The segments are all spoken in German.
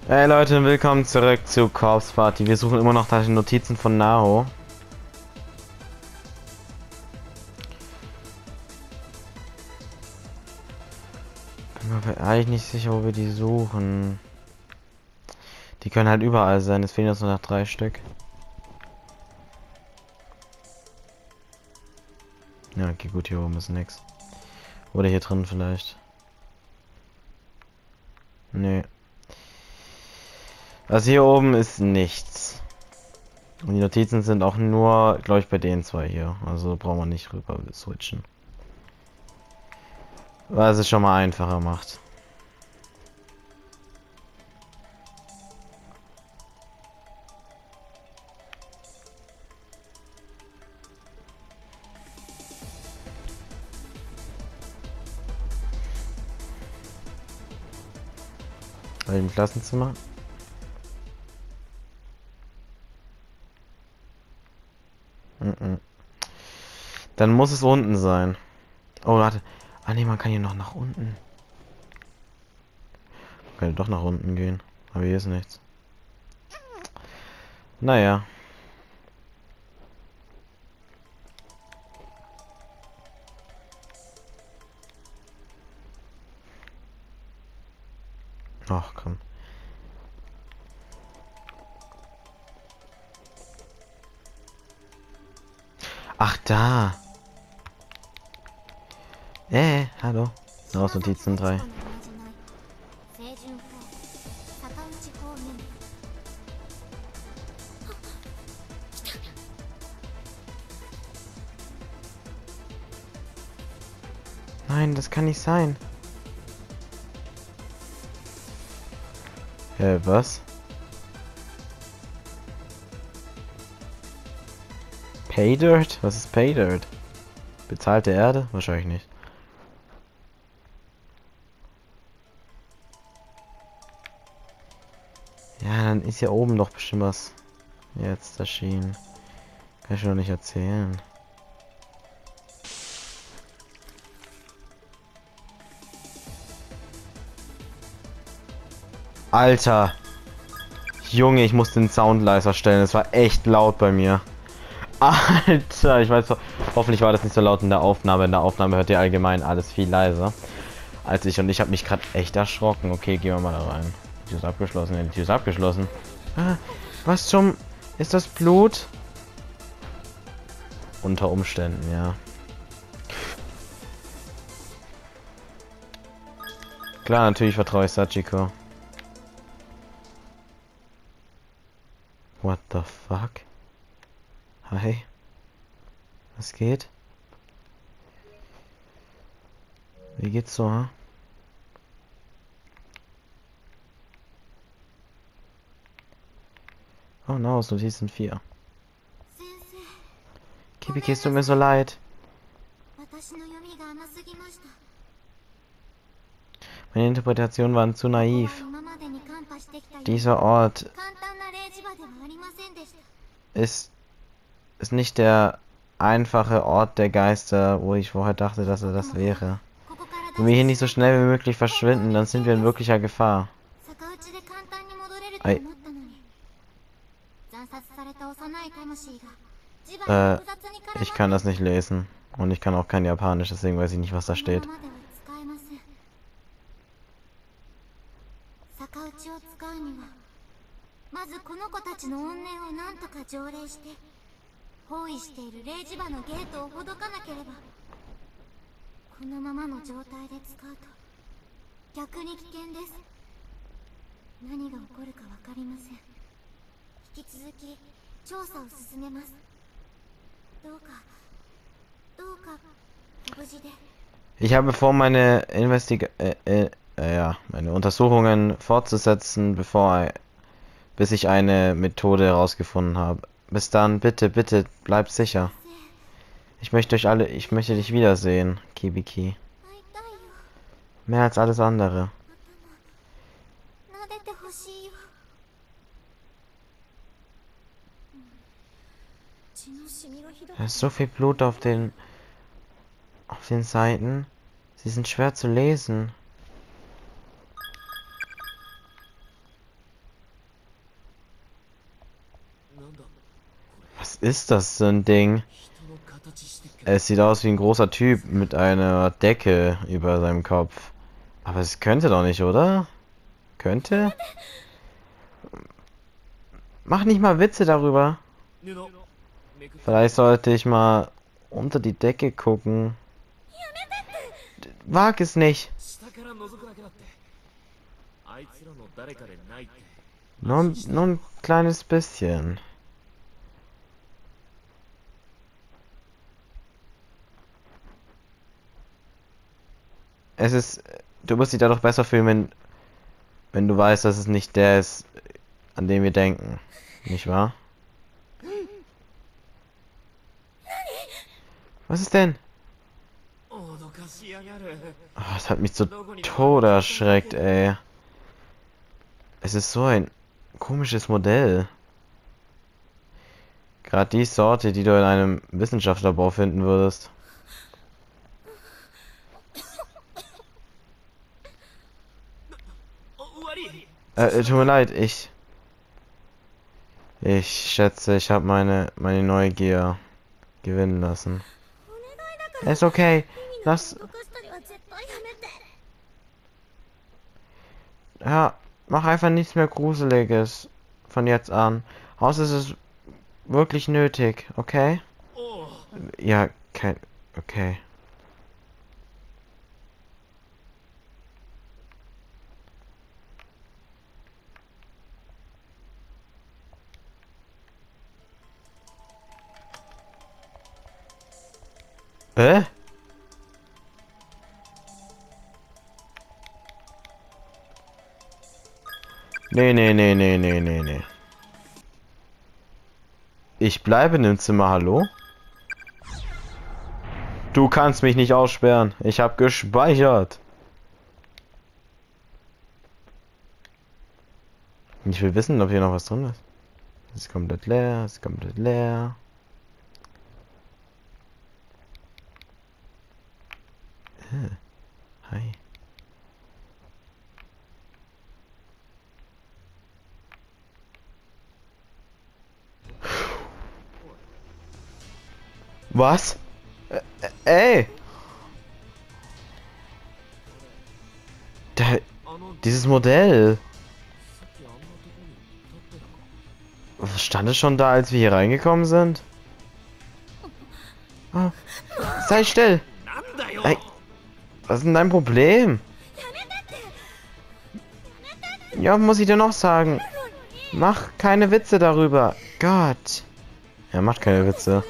Hey Leute, willkommen zurück zu Corpse Party. Wir suchen immer noch die Notizen von Naho. Bin mir eigentlich nicht sicher, wo wir die suchen. Die können halt überall sein. Es fehlen jetzt nur noch 3 Stück. Ja, okay, gut, hier oben ist nix. Oder hier drin vielleicht. Nee. Also hier oben ist nichts. Und die Notizen sind auch nur, glaube ich, bei den zwei hier. Also brauchen wir nicht rüber switchen. Was es schon mal einfacher macht. Im Klassenzimmer. Dann muss es unten sein. Oh, warte. Ah ne, man kann hier noch nach unten. Man kann doch nach unten gehen. Aber hier ist nichts. Naja. Ach komm. Ach da. Hallo. Aus Notizen 3. Nein, das kann nicht sein. Was? Paydirt? Was ist Paydirt? Bezahlte Erde? Wahrscheinlich nicht. Ja, dann ist ja oben doch bestimmt was jetzt erschienen. Kann ich noch nicht erzählen. Alter. Junge, ich muss den Sound leiser stellen. Es war echt laut bei mir. Alter, ich weiß, hoffentlich war das nicht so laut in der Aufnahme. In der Aufnahme hört ihr allgemein alles viel leiser als ich. Und ich habe mich gerade echt erschrocken. Okay, gehen wir mal da rein. Die Tür ist abgeschlossen. Ja, die Tür ist abgeschlossen. Ah, was zum... Ist das Blut? Unter Umständen, ja. Klar, natürlich vertraue ich Sachiko. What the fuck? Hi. Was geht? Wie geht's so, hm? Oh no, so die sind 4. Kibiki, es tut mir so leid. Meine Interpretationen waren zu naiv. Dieser Ort ist nicht der einfache Ort der Geister, wo ich vorher dachte, dass er das wäre. Wenn wir hier nicht so schnell wie möglich verschwinden, dann sind wir in wirklicher Gefahr. Ei. Ich kann das nicht lesen. Und ich kann auch kein Japanisch, deswegen weiß ich nicht, was da steht. Ich habe vor, meine meine Untersuchungen fortzusetzen, bis ich eine Methode herausgefunden habe. Bis dann, bitte, bitte, bleib sicher. Ich möchte dich wiedersehen, Kibiki. Mehr als alles andere. Da ist so viel Blut auf den Seiten. Sie sind schwer zu lesen. Was ist das für ein Ding? Es sieht aus wie ein großer Typ mit einer Decke über seinem Kopf. Aber es könnte doch nicht, oder? Könnte? Mach nicht mal Witze darüber. Vielleicht sollte ich mal unter die Decke gucken. Wag es nicht. Nur ein kleines bisschen. Es ist... Du musst dich da doch besser fühlen, wenn du weißt, dass es nicht der ist, an den wir denken. Nicht wahr? Was ist denn? Oh, das hat mich zu Tode erschreckt, ey. Es ist so ein komisches Modell. Gerade die Sorte, die du in einem Wissenschaftslabor finden würdest. Tut mir leid, ich schätze, ich habe meine Neugier gewinnen lassen. Ist okay. Lass... Ja, mach einfach nichts mehr Gruseliges von jetzt an. Außer es ist wirklich nötig, okay? Ja, kein... Okay. Hä? Nee. Ich bleibe in dem Zimmer, hallo? Du kannst mich nicht aussperren. Ich habe gespeichert. Ich will wissen, ob hier noch was drin ist. Es ist komplett leer, es ist komplett leer. Hi. Was? Ey! Dieses Modell. Stand es schon da, als wir hier reingekommen sind? Oh. Sei still! Ey, was ist denn dein Problem? Ja, muss ich dir noch sagen? Mach keine Witze darüber. Gott. Er macht keine Witze.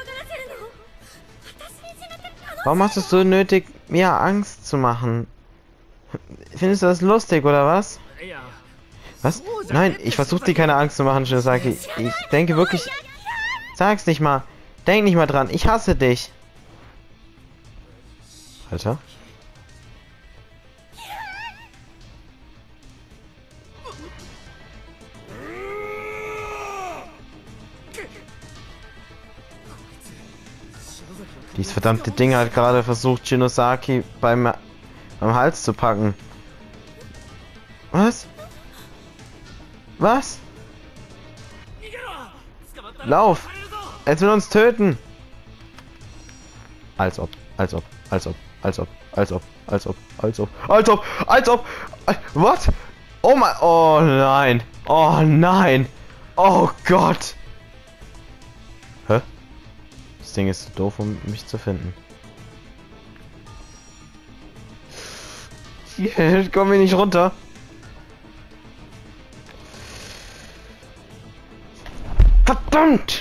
Warum hast du es so nötig, mir Angst zu machen? Findest du das lustig, oder was? Was? Nein, ich versuche dir keine Angst zu machen, Shinosaki. Ich denke wirklich... Sag's nicht mal. Denk nicht mal dran. Ich hasse dich. Alter. Dieses verdammte Ding hat gerade versucht, Shinosaki beim Hals zu packen. Was? Was? Lauf! Er will uns töten! Als ob. Was? Oh mein... Oh nein! Oh nein! Oh Gott! Hä? Das Ding ist zu doof, um mich zu finden. Ich komme hier nicht runter. Verdammt!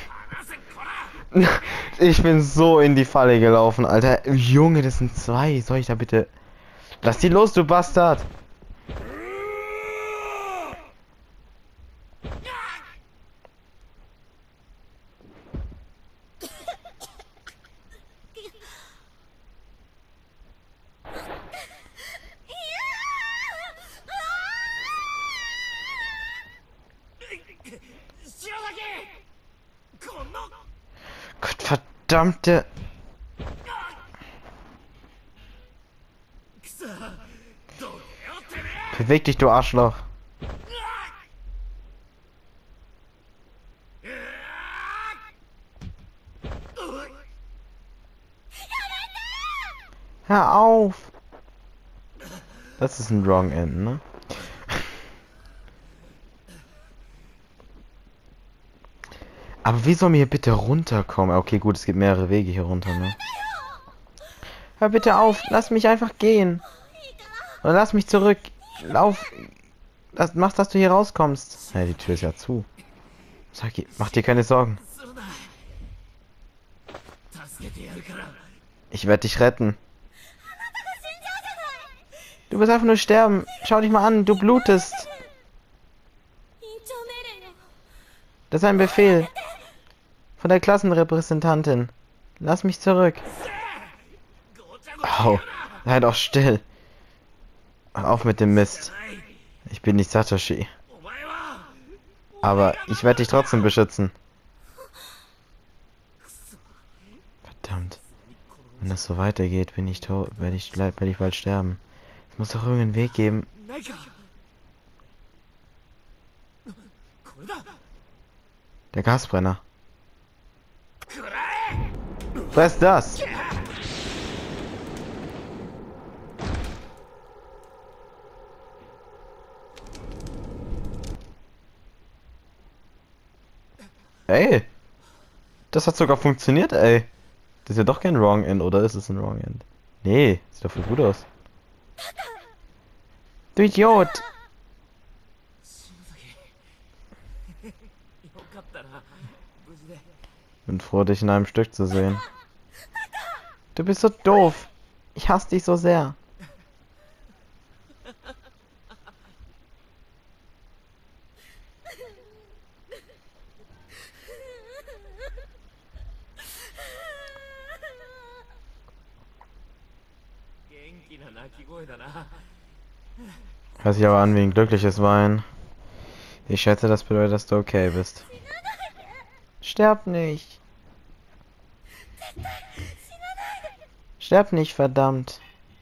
Ich bin so in die Falle gelaufen, Alter. Junge, das sind zwei. Soll ich da bitte... Lass die los, du Bastard! Gott, verdammte... Beweg dich, du Arschloch. Hör auf! Das ist ein Wrong End, ne? Aber wie sollen wir hier bitte runterkommen? Okay, gut, es gibt mehrere Wege hier runter, ne? Hör bitte auf, lass mich einfach gehen. Oder lass mich zurück. Lauf. Mach, dass du hier rauskommst. Ja, die Tür ist ja zu. Saki, mach dir keine Sorgen. Ich werde dich retten. Du wirst einfach nur sterben. Schau dich mal an, du blutest. Das ist ein Befehl. Von der Klassenrepräsentantin. Lass mich zurück. Au. Sei doch still. Hör auf mit dem Mist. Ich bin nicht Satoshi. Aber ich werde dich trotzdem beschützen. Verdammt. Wenn das so weitergeht, bin ich tot, werde ich bald sterben. Es muss doch irgendeinen Weg geben. Der Gasbrenner. Was ist das? Ey. Das hat sogar funktioniert, ey. Das ist ja doch kein Wrong End, oder ist es ein Wrong End? Nee, sieht doch voll gut aus. Du Idiot! Bin froh, dich in einem Stück zu sehen. Du bist so doof. Ich hasse dich so sehr. Hört sich aber an wie ein glückliches Weinen. Ich schätze, das bedeutet, dass du okay bist. Sterb nicht. Sterb nicht, verdammt.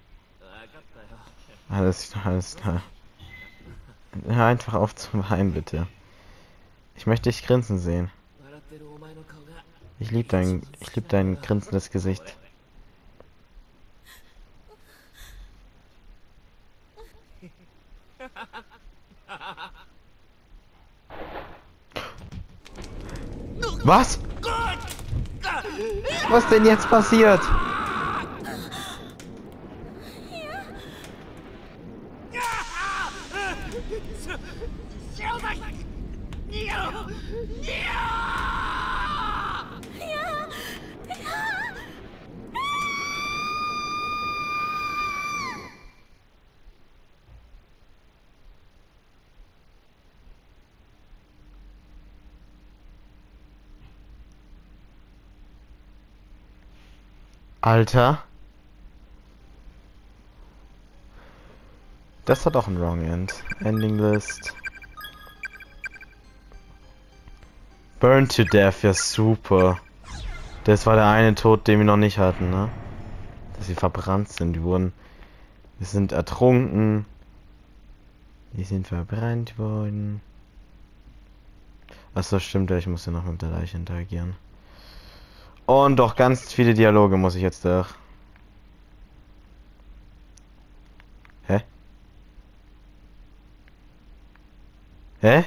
Alles klar. Hör einfach auf zu weinen, bitte. Ich möchte dich grinsen sehen. Ich lieb dein grinsendes Gesicht. Was? Was denn jetzt passiert? Alter. Das hat auch ein Wrong End. Ending List. Burn to Death, ja super. Das war der eine Tod, den wir noch nicht hatten, ne? Dass sie verbrannt sind. Wir sind ertrunken. Die sind verbrannt worden. Achso, stimmt ja, ich muss ja noch mit der Leiche interagieren. Und doch ganz viele Dialoge muss ich jetzt durch. Hä? Hä?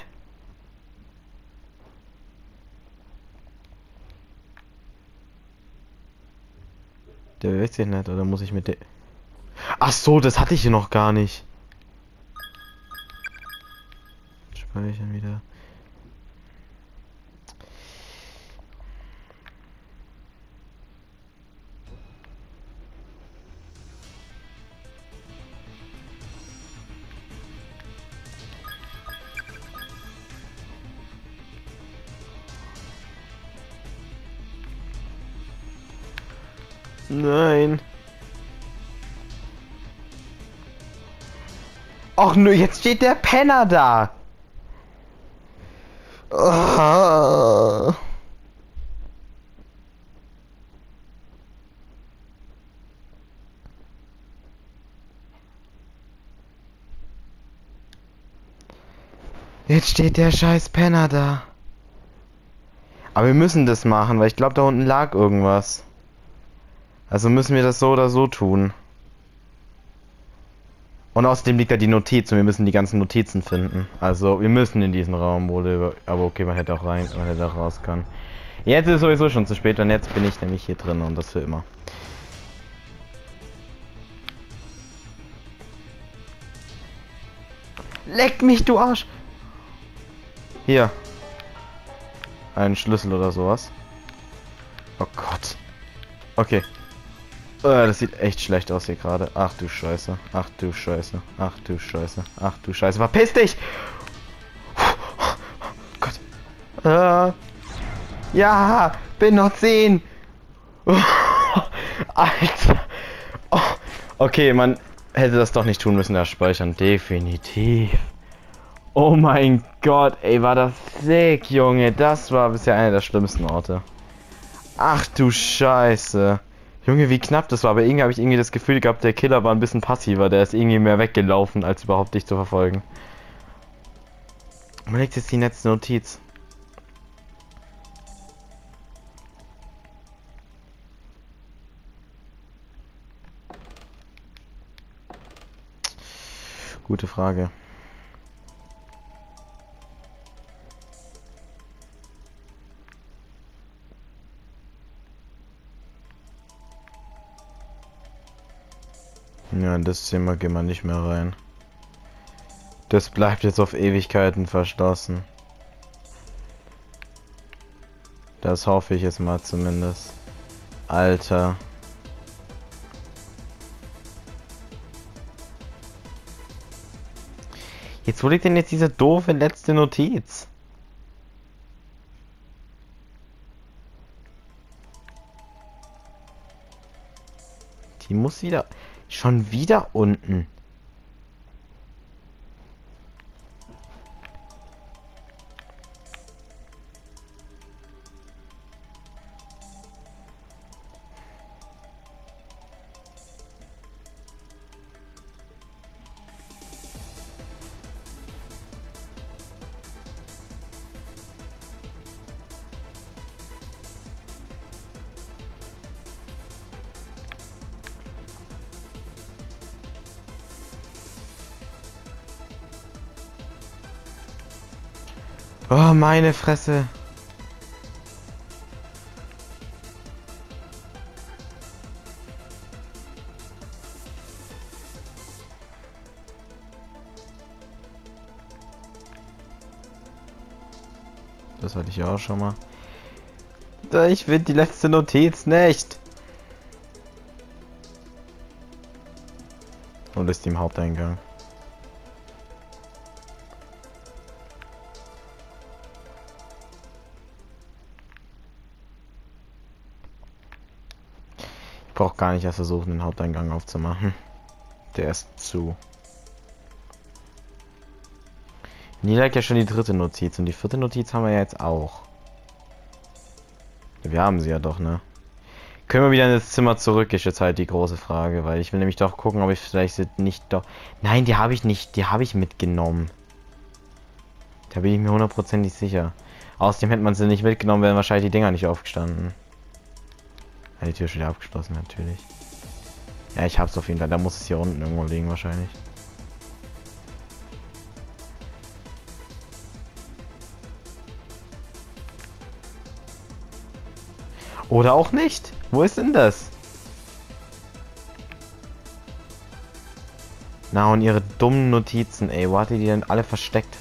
Der bewegt sich nicht, oder muss ich mit der... Ach so, das hatte ich hier noch gar nicht. Speichern wieder. Nein. Och nö, jetzt steht der Penner da. Oh. Jetzt steht der scheiß Penner da. Aber wir müssen das machen, weil ich glaube, da unten lag irgendwas. Also müssen wir das so oder so tun. Und außerdem liegt da die Notiz und wir müssen die ganzen Notizen finden. Also wir müssen in diesen Raum, aber okay, man hätte auch man hätte auch raus können. Jetzt ist es sowieso schon zu spät und jetzt bin ich nämlich hier drin und das für immer. Leck mich, du Arsch! Hier. Ein Schlüssel oder sowas. Oh Gott. Okay. Das sieht echt schlecht aus hier gerade. Ach du Scheiße. Ach du Scheiße. Ach du Scheiße. Ach du Scheiße. Verpiss dich! Oh Gott. Ja! Bin noch 10! Alter. Oh. Okay, man hätte das doch nicht tun müssen, das Speichern. Definitiv. Oh mein Gott, ey, war das sick, Junge. Das war bisher einer der schlimmsten Orte. Ach du Scheiße. Junge, wie knapp das war, aber irgendwie habe ich irgendwie das Gefühl gehabt, der Killer war ein bisschen passiver, der ist irgendwie mehr weggelaufen, als überhaupt dich zu verfolgen. Man legt jetzt die letzte Notiz. Gute Frage. Ja, in das Zimmer gehen wir nicht mehr rein. Das bleibt jetzt auf Ewigkeiten verschlossen. Das hoffe ich jetzt mal zumindest. Alter. Jetzt, wo liegt denn jetzt diese doofe letzte Notiz? Die muss wieder... Schon wieder unten. Oh, meine Fresse. Das hatte ich ja auch schon mal. Ich finde die letzte Notiz nicht. Und ist die im Haupteingang. Ich brauche gar nicht erst versuchen, den Haupteingang aufzumachen. Der ist zu. Hier lag ja schon die dritte Notiz und die vierte Notiz haben wir ja jetzt auch. Wir haben sie ja doch, ne? Können wir wieder in das Zimmer zurück, ist jetzt halt die große Frage, weil ich will nämlich doch gucken, ob ich vielleicht nicht doch... Nein, die habe ich nicht, die habe ich mitgenommen. Da bin ich mir hundertprozentig sicher. Außerdem hätte man sie nicht mitgenommen, wären wahrscheinlich die Dinger nicht aufgestanden. Ja, die Tür ist wieder abgeschlossen, natürlich. Ja, ich hab's auf jeden Fall, da muss es hier unten irgendwo liegen wahrscheinlich. Oder auch nicht. Wo ist denn das? Na, und ihre dummen Notizen, ey. Wo hat die denn alle versteckt?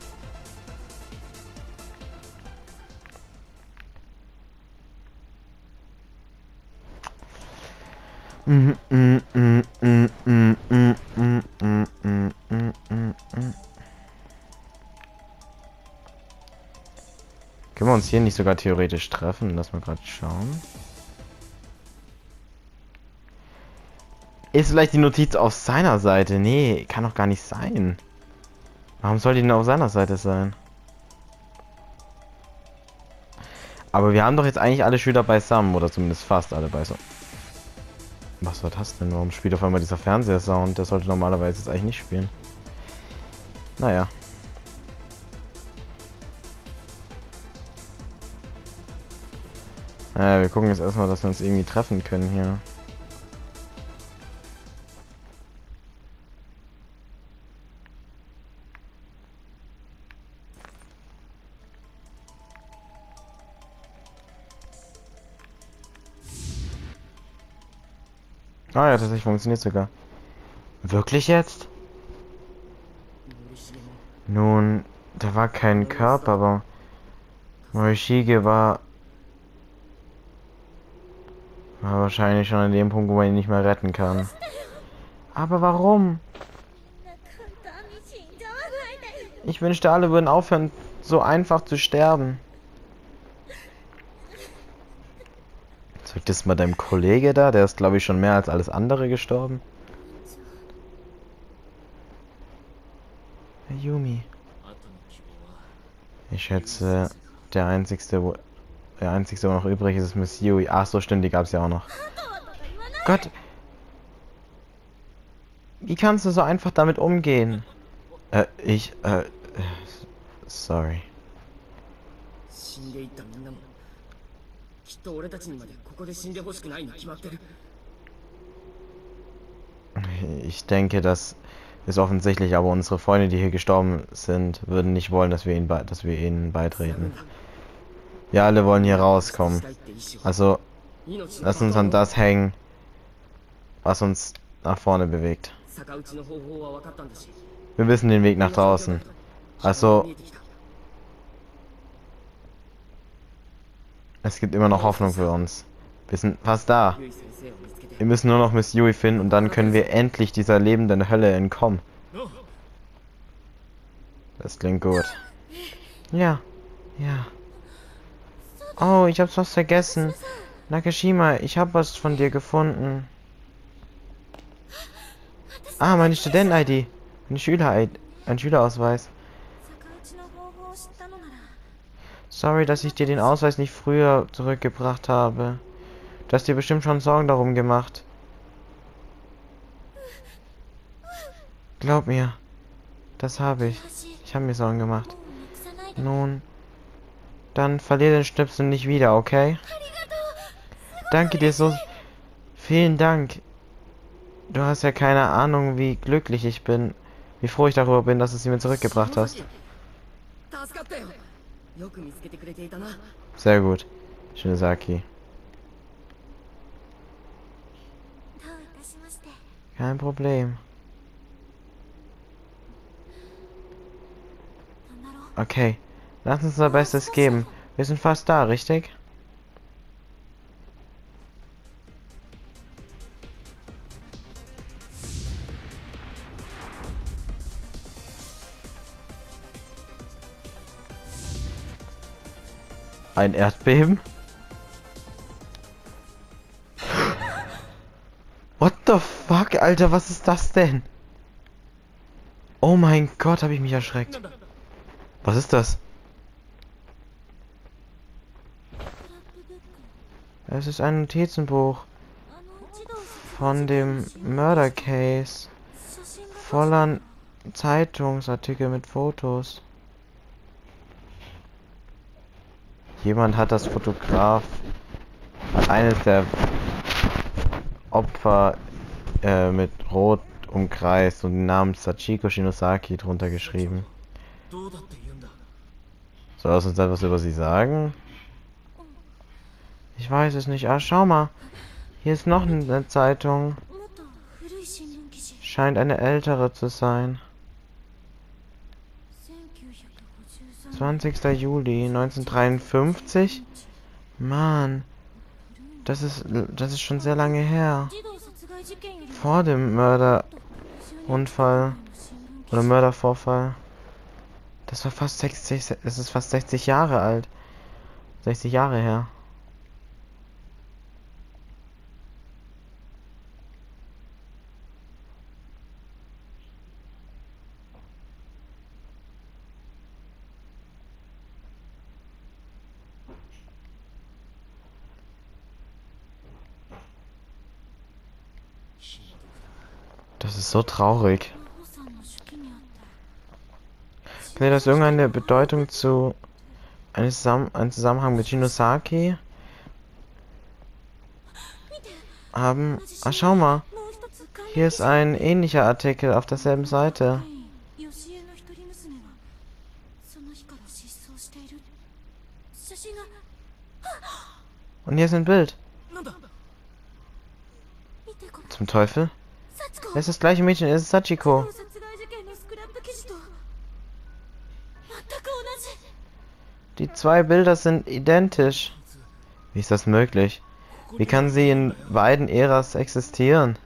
Können wir uns hier nicht sogar theoretisch treffen? Lass mal gerade schauen. Ist vielleicht die Notiz auf seiner Seite? Nee, kann doch gar nicht sein. Warum soll die denn auf seiner Seite sein? Aber wir haben doch jetzt eigentlich alle Schüler beisammen, oder zumindest fast alle beisammen. Was war das denn? Warum spielt auf einmal dieser Fernsehsound? Der sollte normalerweise jetzt eigentlich nicht spielen. Naja. Wir gucken jetzt erstmal, dass wir uns irgendwie treffen können hier. Ah ja, tatsächlich funktioniert sogar. Wirklich jetzt? Nun, da war kein Körper, aber Morishige war wahrscheinlich schon an dem Punkt, wo man ihn nicht mehr retten kann. Aber warum? Ich wünschte, alle würden aufhören, so einfach zu sterben. Sag das mal deinem Kollege da, der ist, glaube ich, schon mehr als alles andere gestorben. Yumi. Ich schätze, der einzigste, wo noch übrig ist, ist Miss Yui. Ach so, stimmt, die gab es ja auch noch. Gott! Wie kannst du so einfach damit umgehen? Sorry. Ich denke, das ist offensichtlich, aber unsere Freunde, die hier gestorben sind, würden nicht wollen, dass wir ihnen beitreten. Ja, alle wollen hier rauskommen. Also, lass uns an das hängen, was uns nach vorne bewegt. Wir wissen den Weg nach draußen. Also, es gibt immer noch Hoffnung für uns. Wir sind fast da. Wir müssen nur noch Miss Yui finden und dann können wir endlich dieser lebenden Hölle entkommen. Das klingt gut. Ja, ja. Oh, ich hab's fast vergessen. Nakashima, ich hab was von dir gefunden. Ah, meine Studenten-ID. Meine Schüler-ID. Ein Schülerausweis. Sorry, dass ich dir den Ausweis nicht früher zurückgebracht habe. Du hast dir bestimmt schon Sorgen darum gemacht. Glaub mir, das habe ich. Ich habe mir Sorgen gemacht. Nun, dann verlier den Schnipsel nicht wieder, okay? Danke dir so. Vielen Dank. Du hast ja keine Ahnung, wie glücklich ich bin. Wie froh ich darüber bin, dass du sie mir zurückgebracht hast. Sehr gut, Shinozaki. Kein Problem. Okay, lass uns unser Bestes geben. Wir sind fast da, richtig? Ein Erdbeben? What the fuck, Alter, was ist das denn? Oh mein Gott, habe ich mich erschreckt. Was ist das? Es ist ein Notizenbuch von dem Murder Case. Voller Zeitungsartikel mit Fotos. Jemand hat das eines der Opfer mit Rot umkreist und den Namen Sachiko Shinosaki drunter geschrieben. Soll das uns etwas über sie sagen? Ich weiß es nicht. Ah, schau mal. Hier ist noch eine Zeitung. Scheint eine ältere zu sein. 20. Juli 1953? Mann. Das ist schon sehr lange her. Vor dem Mörderunfall. Oder Mördervorfall. Das ist fast 60 Jahre alt. 60 Jahre her. Das ist so traurig. Kann das irgendeine Bedeutung zu einen Zusammenhang mit Shinosaki haben? Ah, schau mal. Hier ist ein ähnlicher Artikel auf derselben Seite. Und hier ist ein Bild. Zum Teufel? Es ist das gleiche Mädchen, es ist Sachiko. Die zwei Bilder sind identisch. Wie ist das möglich? Wie kann sie in beiden Äras existieren?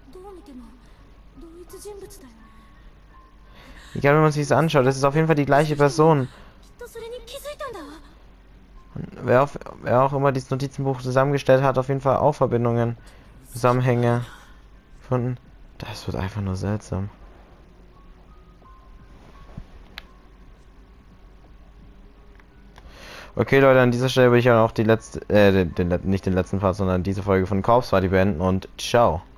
Egal, wie man sich das anschaut, es ist auf jeden Fall die gleiche Person. Und wer auch immer dieses Notizenbuch zusammengestellt hat, auf jeden Fall auch Verbindungen, Zusammenhänge gefunden. Das wird einfach nur seltsam. Okay, Leute, an dieser Stelle will ich dann auch die letzte, nicht den letzten Part, sondern diese Folge von Corpse Party beenden und ciao.